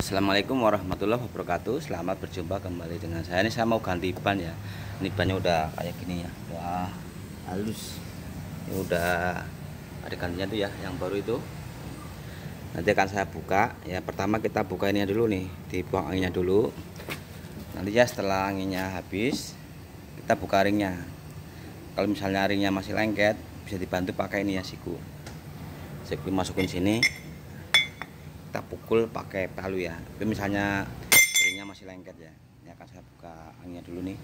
Assalamualaikum warahmatullahi wabarakatuh. Selamat berjumpa kembali dengan saya. Ini saya mau ganti ban ya. Ini bannya udah kayak gini ya. Wah, halus. Ini udah ada gantinya tuh ya, yang baru itu. Nanti akan saya buka. Ya, pertama kita buka ini dulu nih, dibuang anginnya dulu. Nanti ya setelah anginnya habis, kita buka ringnya. Kalau misalnya ringnya masih lengket, bisa dibantu pakai ini ya, siku. Siku masukin sini. Kita pukul pakai palu ya. Tapi misalnya ringnya masih lengket ya. Ini akan saya buka anginnya dulu nih.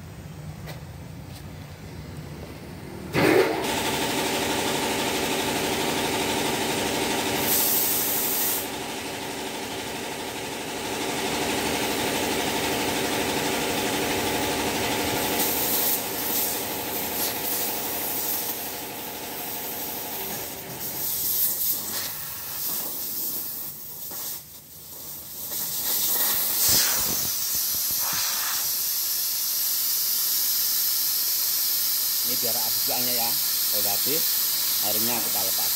Ini biar habis anginnya ya. Kalau udah habis, airnya kita lepas.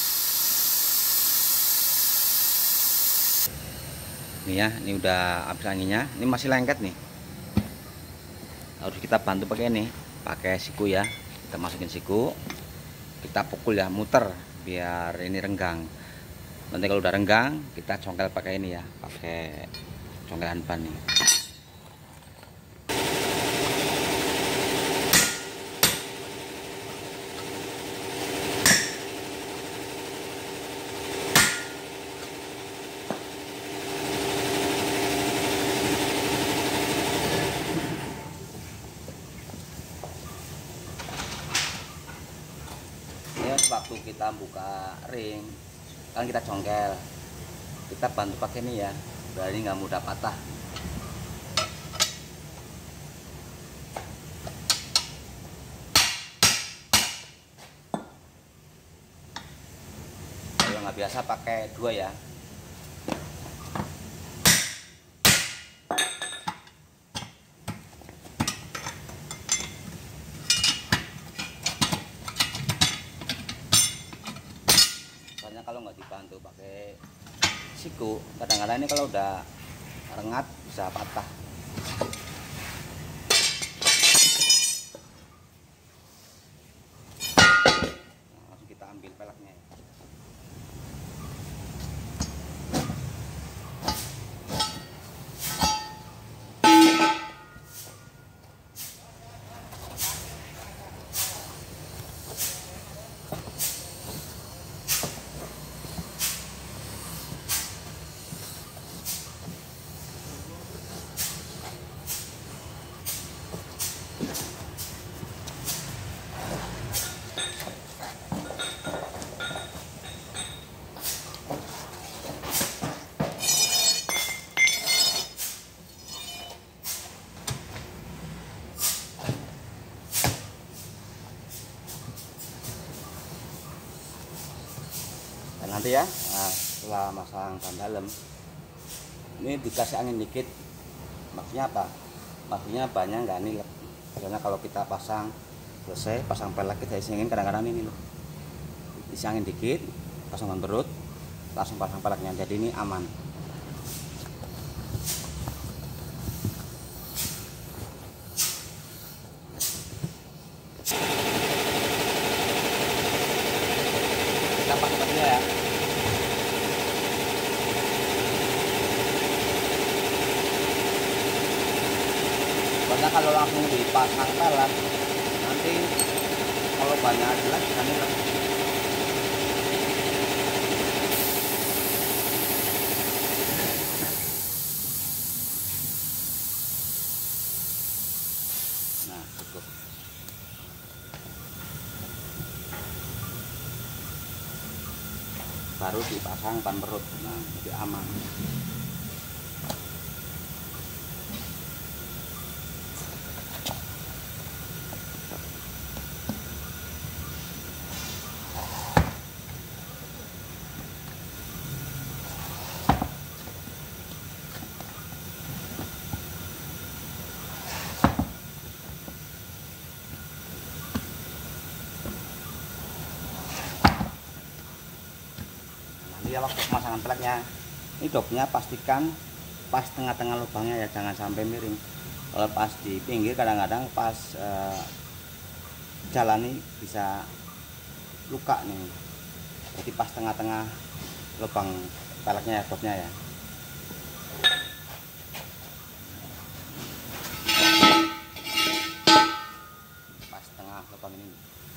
Ini ya, ini udah habis anginnya. Ini masih lengket nih. Harus kita bantu pakai ini, pakai siku ya. Kita masukin siku, kita pukul ya, muter biar ini renggang. Nanti kalau udah renggang, kita congkel pakai ini ya, pakai congkelan ban nih. Waktu kita buka ring kan kita congkel, kita bantu pakai ini ya, biar ini nggak mudah patah. Kalau nggak biasa pakai dua ya. Kalau nggak dibantu pakai siku, kadang-kadang ini kalau udah rengat bisa patah. Nah, langsung kita ambil peleknya. Dan nanti ya, nah, setelah masang ban dalam ini dikasih angin dikit. Maksudnya apa? Maksudnya banyak nggak nilep. Soalnya kalau kita pasang selesai, pasang pelek, kita isi angin, kadang-kadang ini loh, isi angin dikit, pasang ban perut, langsung pasang peleknya, jadi ini aman. Kita pakai peleknya ya. Soalnya kalau langsung dipasang pelek, nanti kalau banyak jelas kan ini. Nah, cukup. Baru dipasang ban perut. Nah, jadi aman. Nanti ya waktu pemasangan peleknya Ini dopnya pastikan pas tengah-tengah lubangnya ya, jangan sampai miring. Kalau pas di pinggir kadang-kadang pas jalan nih bisa luka nih. Jadi pas tengah-tengah lubang peleknya ya, dopnya ya. Pas tengah lubang ini.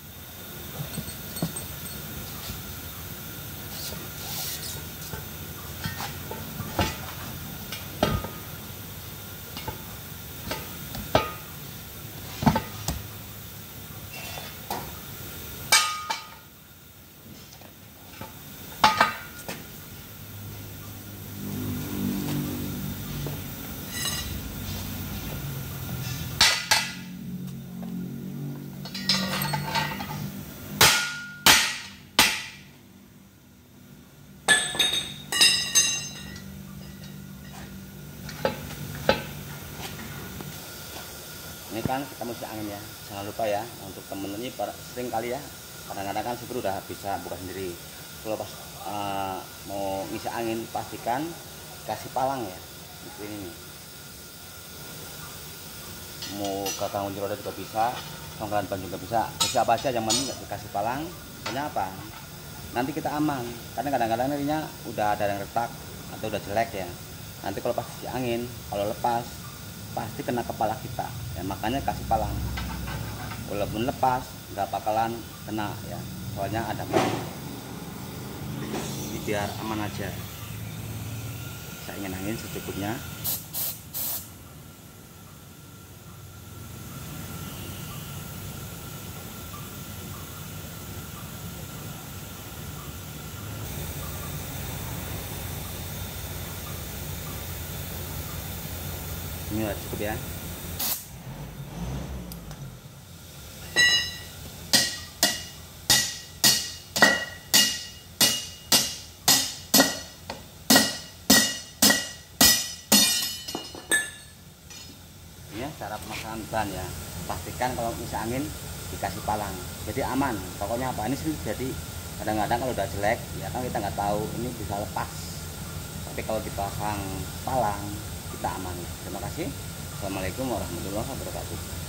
Ini kan kita mesti angin ya, jangan lupa ya, untuk temen ini sering kali ya, kadang-kadang kan supir udah bisa buka sendiri. Kalau pas mau ngisi angin pastikan kasih palang ya, seperti ini. Mau ke kunci roda juga bisa, songkelan ban juga bisa, bisa apa aja, yang penting dikasih palang. Soalnya apa? Nanti kita aman, karena kadang-kadang ininya udah ada yang retak atau udah jelek ya. Nanti kalau pas ngisi angin, kalau lepas pasti kena kepala kita ya, makanya kasih palang. Walaupun lepas nggak bakalan kena ya, soalnya ada palang. Jadi biar aman aja, saya ingin angin secukupnya. Ini udah cukup ya. Ini cara pemasangan ban ya, pastikan kalau ngisi angin dikasih palang, jadi aman. Pokoknya apa, ini sih jadi kadang-kadang kalau udah jelek ya kan kita nggak tahu ini bisa lepas, tapi kalau dipasang palang kita aman. Terima kasih. Assalamualaikum warahmatullahi wabarakatuh.